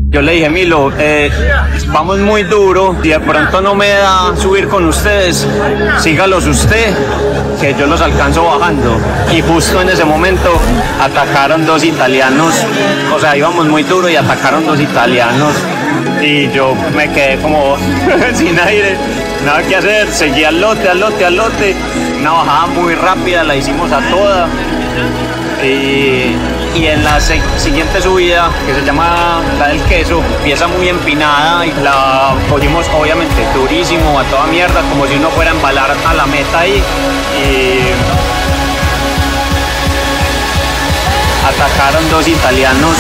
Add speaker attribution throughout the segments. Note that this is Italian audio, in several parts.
Speaker 1: Yo le dije, Milo, vamos muy duro, si de pronto no me da subir con ustedes, sígalos usted, que yo los alcanzo bajando. Y justo en ese momento atacaron dos italianos, o sea, íbamos muy duro y atacaron dos italianos. Y yo me quedé como sin aire, nada que hacer, seguí al lote, una bajada muy rápida, la hicimos a toda. Y en la siguiente subida, que se llama la del queso, empieza muy empinada y la cogimos obviamente durísimo, a toda mierda, como si uno fuera a embalar a la meta ahí. Y atacaron dos italianos.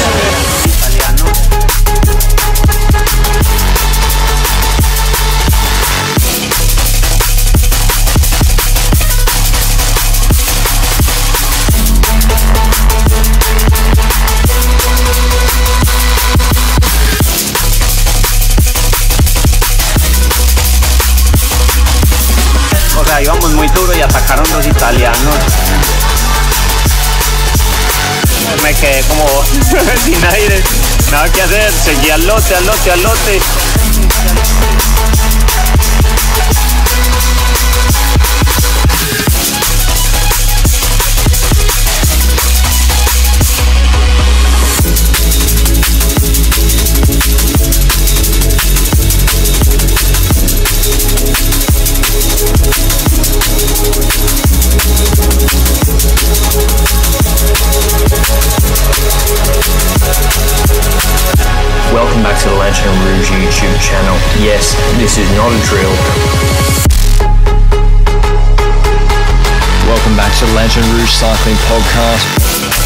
Speaker 1: Íbamos muy duro y atacaron dos italianos. Me quedé como sin aire, nada que hacer, seguí al lote.
Speaker 2: Welcome back to the Lanterne Rouge YouTube channel. Yes, this is not a drill. Welcome back to the Lanterne Rouge Cycling Podcast.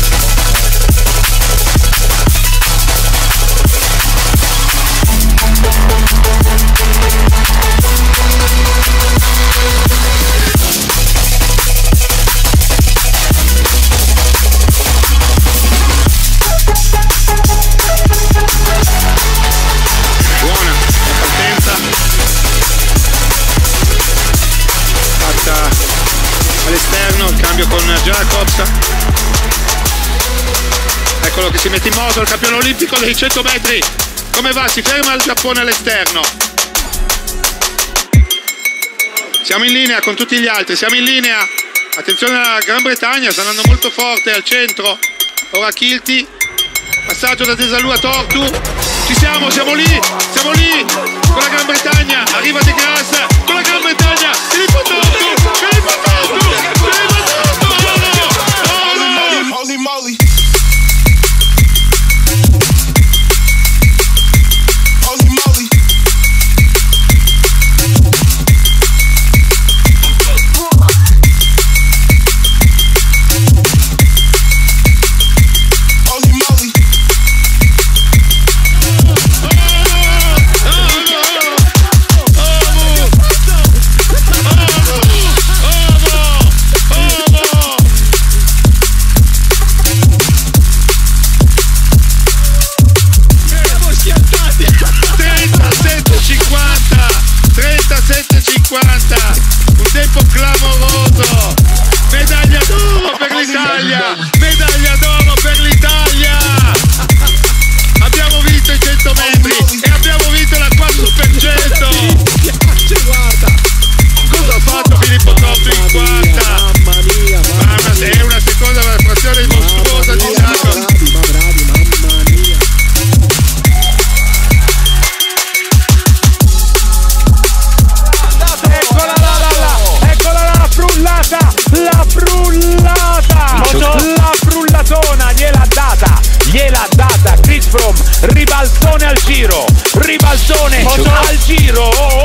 Speaker 3: All'esterno il cambio con Jacobs, eccolo che si mette in moto, il campione olimpico dei 100 metri, come va? Si ferma il Giappone all'esterno, siamo in linea con tutti gli altri, siamo in linea, attenzione alla Gran Bretagna, sta andando molto forte al centro, ora Kilty, passaggio da Desalù a Tortu, ci siamo lì con la Gran Bretagna, arriva De Grasse con la Gran Bretagna, Filippo Tortu,
Speaker 4: Holy moly. Holy moly.
Speaker 3: 50, un tempo clamoroso, medaglia d'oro per l'Italia, medaglia d'oro per l'Italia, abbiamo vinto i 100 metri e abbiamo vinto la 4%, guarda, cosa ha fatto Filippo Tortu in quarta, mamma mia, è una seconda frazione mostruosa di Giacomo.
Speaker 5: La frullatona gliel'ha data Chris Froome, ribalzone al giro, ribalzone al giro,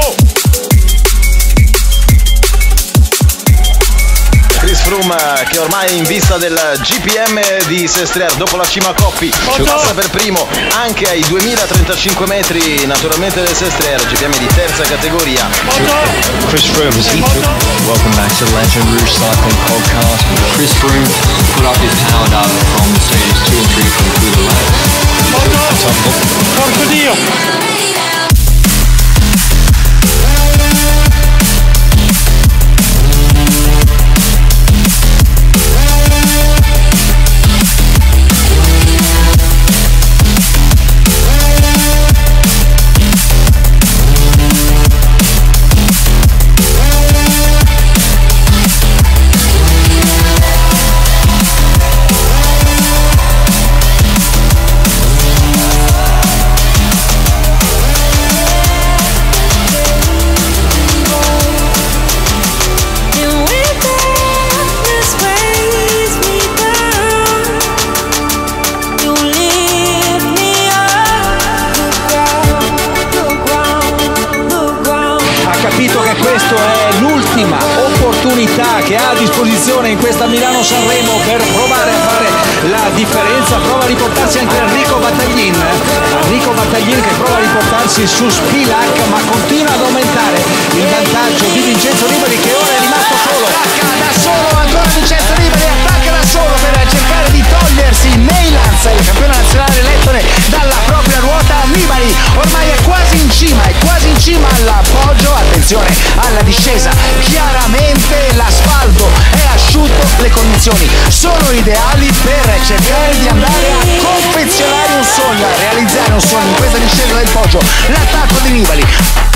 Speaker 6: Chris Froome che ormai è in vista del GPM di Sestriere dopo la cima Coppi passa per primo anche ai 2035 metri naturalmente del Sestriere, GPM di terza categoria.
Speaker 2: Chris Froome is welcome back to the Lanterne Rouge Cycling Podcast. Chris Froome put up his power data from stages 2 and 3 through the laps.
Speaker 5: Porco Dio!
Speaker 7: l'ultima opportunità che ha a disposizione in questa Milano-Sanremo per provare a fare la differenza. Prova a riportarsi anche Enrico Battaglin che prova a riportarsi su Spilak, ma continua ad aumentare il vantaggio di Vincenzo Nibali, che ora è rimasto solo.
Speaker 8: Attacca da solo ancora Vincenzo Nibali, attacca da solo per cercare di togliersi Neylands, il campione nazionale lettone, dalla propria ruota. Nibali ormai è quasi in cima all'appoggio. Attenzione alla discesa, chiaramente l'asfalto è asciutto, le condizioni sono ideali per cercare di andare a confezionare un sogno, a realizzare un sogno in questa discesa del Poggio. L'attacco di Nibali.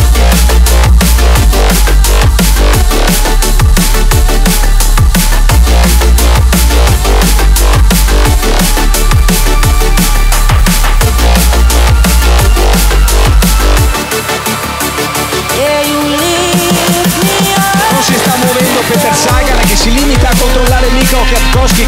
Speaker 7: Non si sta muovendo Peter Sagan, che si limita a controllare Mika Kwiatkowski.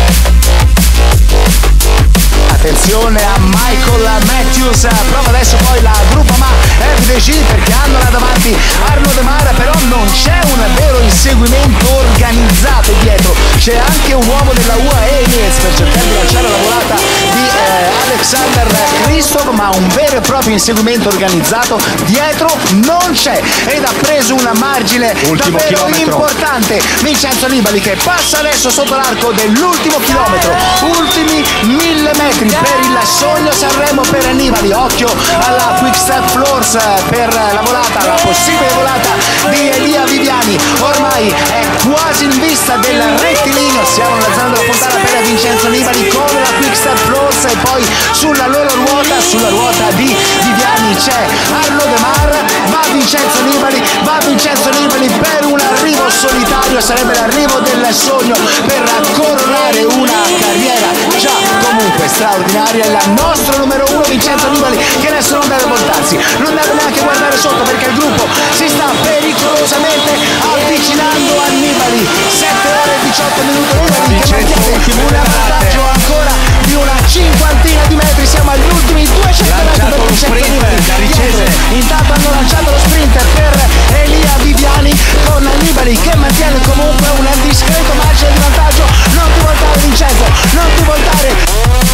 Speaker 8: Attenzione a Michael Matthews, prova adesso poi la Groupama FDJ, perché hanno là davanti Arnaud Démare, però non c'è un vero inseguimento organizzato dietro, c'è anche un uomo della UAE Emirates per cercare di lanciare la volata di Alexander Kristoff, ma un vero e proprio inseguimento organizzato dietro non c'è, ed ha preso una margine davvero importante Vincenzo Nibali, che passa adesso sotto l'arco dell'ultimo chilometro, ultimi 1000 metri per il sogno Sanremo per Nibali. Occhio alla Quick Step Floors per la volata, la possibile volata di Elia Viviani, ormai è quasi in vista del rettilineo, siamo nella zona della fontana per Vincenzo Nibali con la Quick Step Floors, e poi sulla loro ruota, sulla ruota di Viviani c'è Arnaud Démare, va Vincenzo Nibali per un arrivo solitario, sarebbe l'arrivo del sogno per coronare una carriera già comunque straordinaria. Il nostro numero uno Vincenzo Nibali, che adesso non deve voltarsi, non deve neanche guardare sotto, perché il gruppo si sta pericolosamente avvicinando a Nibali. 7 ore e 18 minuti Nibali che mantiene un vantaggio ancora di una cinquantina di metri, siamo agli ultimi 200 metri per Vincenzo Nibali. Intanto hanno lanciato lo sprint per Elia Viviani, con Nibali che mantiene comunque un discreto margine di vantaggio. Non ti voltare Vincenzo, non ti voltare.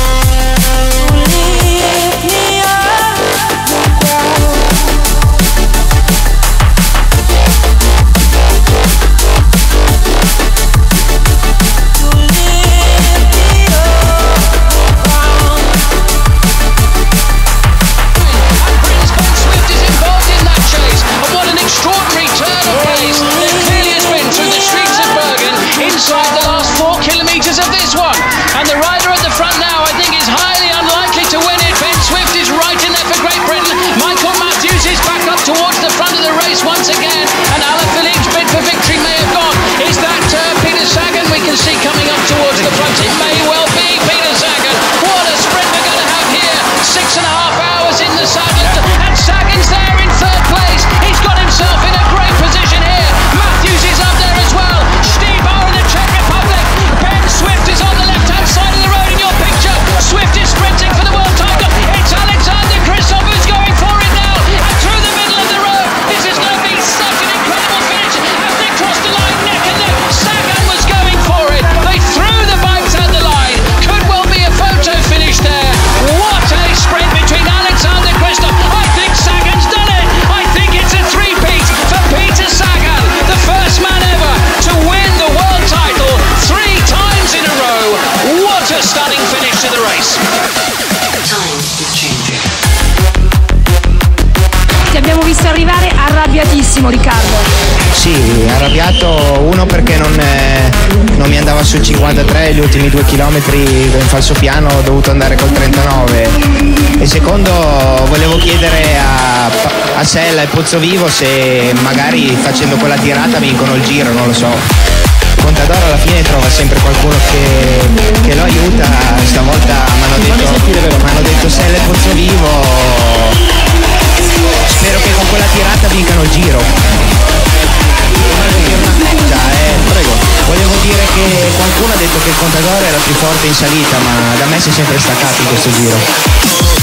Speaker 9: Extraordinary turn of pace that clearly has been through the streets of Bergen inside the last 4 kilometres of this one. And the rider at the front now, I think, is highly unlikely to win it. Ben Swift is right in there for Great Britain. Michael Matthews is back up towards the front of the race once again. And Alaphilippe's bid for victory may have gone. Is that Peter Sagan we can see coming up towards the front? It may well be Peter Sagan. What a sprint we're going to have here. 6.5 hours in the saddle. And Sagan's there in third place. He's got himself in a great position here. Matthews is up there as well. Steve Bauer in the Czech Republic. Ben Swift is on the left-hand side of the road in your picture. Swift is sprinting for the world title. It's Alexander Kristoff who's going for it now. And through the middle of the road. This is going to be such an incredible finish as they cross the line neck and neck. Sagan was going for it. They threw the bikes at the line. Could well be a photo finish there. What a sprint between Alexander Kristoff. I think Sagan's done it. I think it's a three-peat for Peter Sagan, the first man ever to win the world title 3 times in a row. What a stunning finish to the race.
Speaker 10: Time is changing.
Speaker 11: Ti abbiamo visto arrivare arrabbiatissimo, Riccardo.
Speaker 12: Sì, arrabbiato, uno perché non mi andava sul 53 gli ultimi 2 chilometri in falso piano, ho dovuto andare col 39, e secondo volevo chiedere a Sella e Pozzovivo se magari facendo quella tirata vincono il giro, non lo so. Contador alla fine trova sempre qualcuno che lo aiuta, stavolta mi hanno detto Sella e Pozzovivo. Spero che con quella tirata vincano il giro. Volevo dire una cosa, prego. Volevo dire che qualcuno ha detto che il Contador era più forte in salita, ma da me si è sempre staccato in questo giro.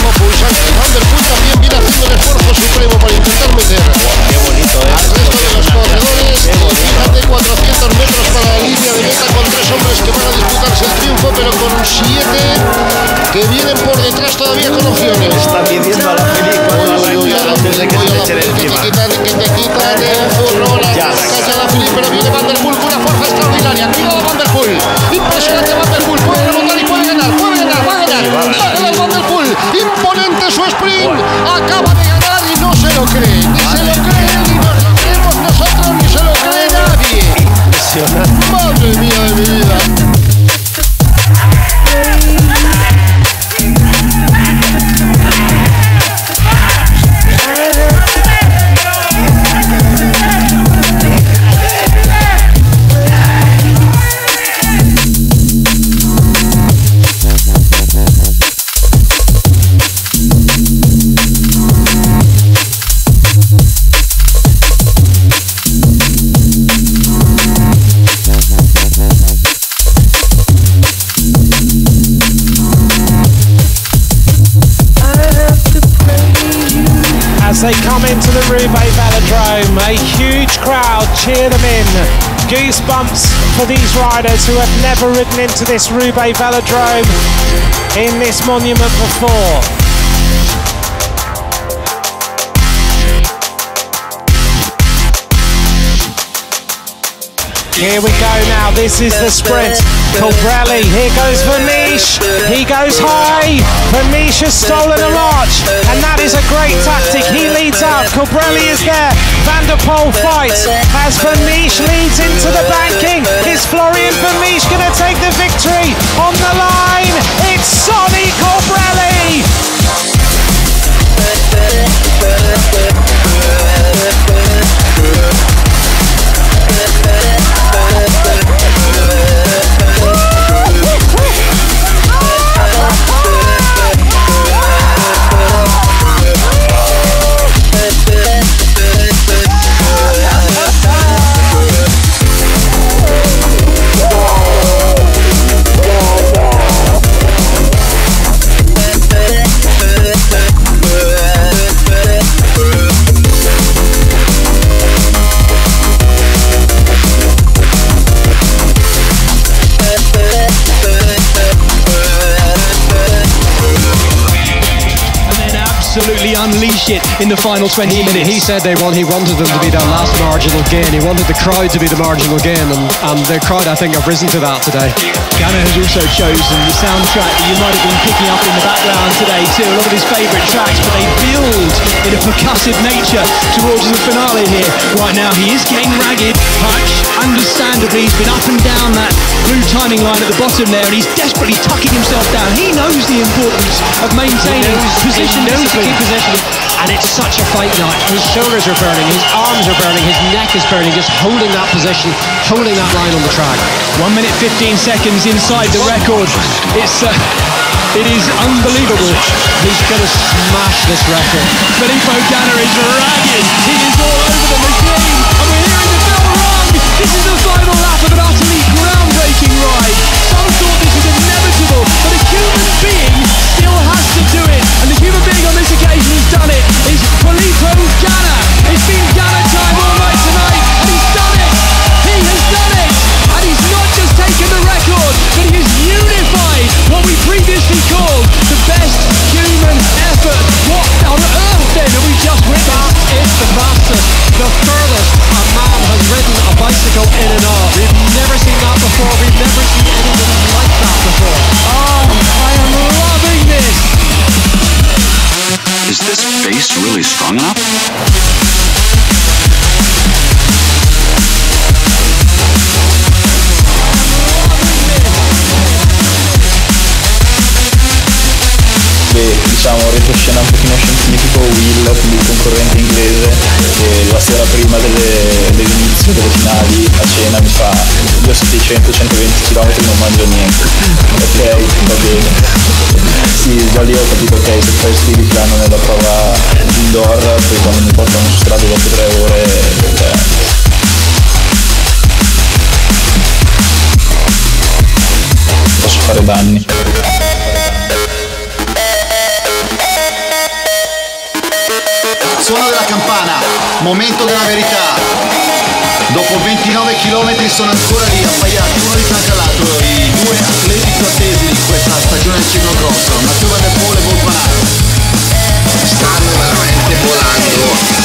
Speaker 13: último pulsante. Van der Poel también viene haciendo el esfuerzo supremo para intentar meter
Speaker 6: Qué bonito,
Speaker 13: al resto de los corredores. Fíjate, 400 metros para la línea de meta con 3 hombres que van a disputarse el triunfo, pero con 7 que vienen por detrás todavía con opciones.
Speaker 6: Está pidiendo a la película antes de que se le echen encima.
Speaker 13: Que te quitan el zurro, la cacha la Philippe, pero viene Van der Poel con una fuerza extraordinaria. Cuidado Van der Poel, impresionante Van der Poel, puede remontar y puede ganar, va a ganar. Va a ganar Van der Poel, imponente su sprint, acaba de ganar y no se lo cree, ni se lo cree, ni nos lo creemos nosotros, ni se lo cree nadie.
Speaker 6: Impresionante.
Speaker 13: Madre mía de mi vida.
Speaker 5: As they come into the Roubaix Velodrome, a huge crowd cheer them in. Goosebumps for these riders who have never ridden into this Roubaix Velodrome in this monument before. Here we go now, this is the sprint. Colbrelli, here goes Verniche, he goes high, Verniche has stolen a march, and that is a great tactic, he leads out, Colbrelli is there, Van der Poel fights, as Verniche leads into the banking, is Florian Verniche going to take the victory on the line? It's Sonny Colbrelli!
Speaker 2: Absolutely unleash it in the final 20 minutes.
Speaker 14: He said he wanted them to be their last marginal gain. He wanted the crowd to be the marginal gain, and the crowd, I think, have risen to that today.
Speaker 2: Ganna has also chosen the soundtrack that you might have been picking up in the background today too. A lot of his favourite tracks, but they build in a percussive nature towards the finale here. Right now he is getting ragged. Hutch, understandably, he's been up and down that blue timing line at the bottom there, and he's desperately tucking himself down. He knows the importance of maintaining position discipline.
Speaker 14: And it's such a fight now. His shoulders are burning, his arms are burning, his neck is burning, just holding that position, holding that line on the track.
Speaker 2: 1 minute 15 seconds inside the record. It is unbelievable.
Speaker 14: He's going to smash this record.
Speaker 2: Filippo Ganna is ragged. He is all over the machine. And we're hearing the bell rung. This is the final lap of an utterly groundbreaking ride. Some thought this was inevitable, but a human being still has to do it. And the human being on this occasion who's done it is Filippo Ganna. It's been Ganna time all night tonight, and he's done it. He has done it. And he's not just taken the record, but he has unified what we previously called the best human effort. What on earth then have we just witnessed?
Speaker 14: It's the fastest, the furthest a man has ridden a bicycle in an hour. We've never seen that before. We've never seen anything like that before.
Speaker 2: Oh, I am loving this.
Speaker 15: Is this bass really strong enough?
Speaker 16: Diciamo retroscena un pochino scientifico Will, quindi il concorrente inglese, che la sera prima dell'inizio delle finali a cena mi fa: io su 100-120 km non mangio niente. Ok, va bene. Sì, già lì ho capito, ok, se poi Stilica nella prova indoor, poi quando mi portano su strada dopo 3 ore, posso fare danni.
Speaker 13: suono della campana, momento della verità. Dopo 29 km sono ancora lì appaiati uno di fianco all'altro i due atleti più attesi di questa stagione del ciclocross, Mathieu Van der Poel e Wout van Aert. Stanno veramente volando.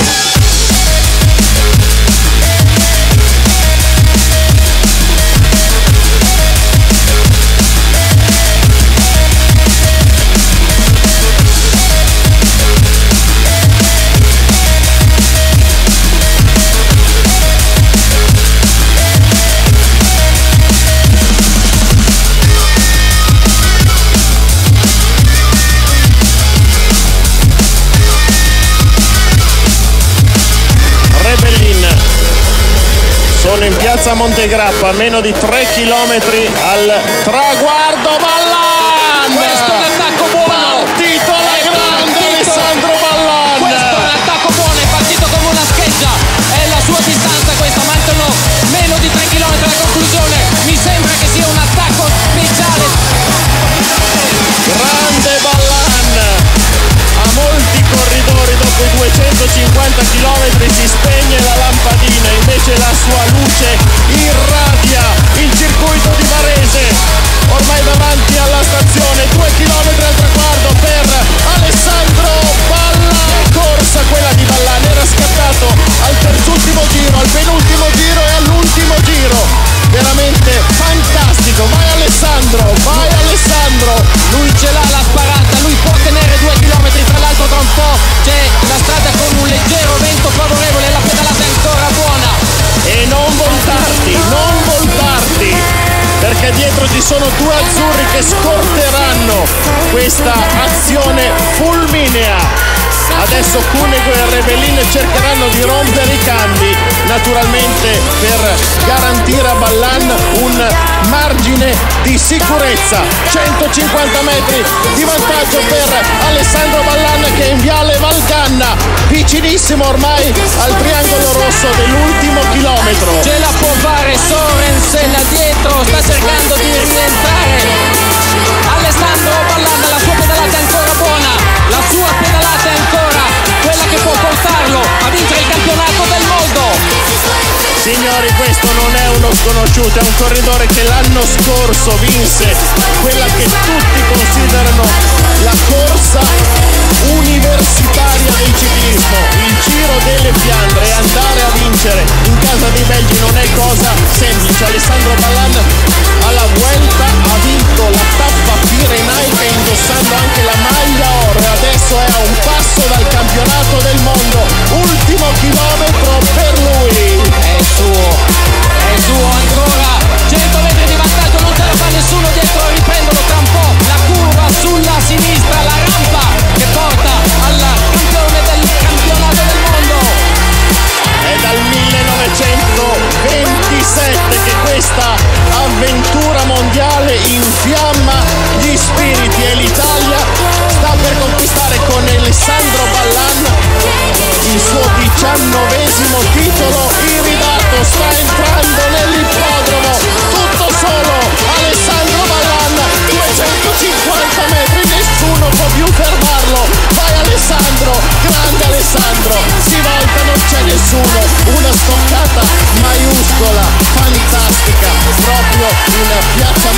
Speaker 17: Sono in piazza Montegrappa, a meno di 3 chilometri al traguardo. Ballan!
Speaker 9: Questo è un attacco buono!
Speaker 17: Partito alla grande Alessandro Ballan!
Speaker 9: Questo è un attacco buono, è partito come una scheggia. È la sua distanza questa, mancano meno di 3 km alla conclusione. Mi sembra che sia un attacco speciale.
Speaker 17: Grande Ballan! A molti corridori dopo i 250 km si spegne la lampadina, invece la sua luce irradia il circuito di Varese, ormai davanti alla stazione, 2 km al traguardo per Alessandro Ballan. Corsa quella di Ballan, era scattato al terzultimo giro, al penultimo giro e all'ultimo giro, veramente fantastico. Vai Alessandro, vai Alessandro,
Speaker 9: lui ce l'ha la sparata, lui può tenere 2 km, tra l'altro tra un po' c'è la strada con un leggero vento favorevole, la pedalata è ancora buona.
Speaker 17: E non voltarti, perché dietro ci sono due azzurri che scorteranno questa azione fulminea. Adesso Cunego e Rebellin cercheranno di rompere i cambi, naturalmente per garantire a Ballan un margine di sicurezza. 150 metri di vantaggio per Alessandro Ballan che è in viale Valganna, vicinissimo ormai al triangolo rosso dell'ultimo chilometro.
Speaker 9: Ce la può fare Sorensen dietro, sta cercando di rientrare. Alessandro Ballan, la sua pedalata è ancora buona, la sua pedalata è ancora quella che può portarlo a vincere il campionato del mondo.
Speaker 17: Signori, questo non è uno sconosciuto, è un corridore che l'anno scorso vinse quella che tutti considerano la corsa universitaria del ciclismo, il Giro delle Fiandre, e andare a vincere in casa dei belgi non è cosa semplice. Alessandro Ballan alla Vuelta ha vinto la tappa Pirenaica indossando anche la maglia oro e adesso è a un passo dal campionato del mondo. Ultimo chilometro per lui.
Speaker 9: È suo ancora, 100 metri di vantaggio, non ce la fa nessuno dietro a riprenderlo tra un po', la curva sulla sinistra, la rampa che porta al campione del campionato del mondo.
Speaker 17: È dal 1927 che questa avventura mondiale infiamma gli spiriti e l'Italia sta per conquistare con Alessandro Ballan il suo 19° titolo iridato. Sta entrando nell'ippodromo, tutto solo Alessandro Ballan, 250 metri, nessuno può più fermarlo. Vai Alessandro, grande Alessandro, si volta, non c'è nessuno, una stoccata maiuscola, fantastica, proprio in piazza